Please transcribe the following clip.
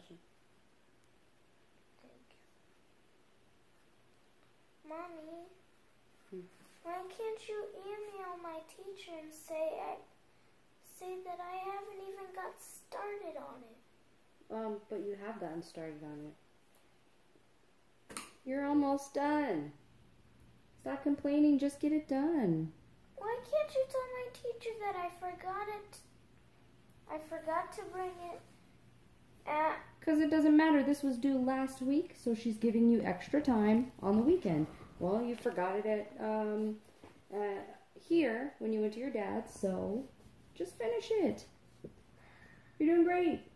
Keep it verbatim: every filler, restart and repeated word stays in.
question. Thank you. Mommy, Hmm. why can't you email my teacher and say I, say that I haven't even got started on it? Um, but you have gotten started on it. You're almost done. Stop complaining, just get it done. Why can't you tell my teacher that I forgot it? I forgot to bring it at... Because it doesn't matter. This was due last week, so she's giving you extra time on the weekend. Well, you forgot it at um, uh, here when you went to your dad's, so just finish it. You're doing great.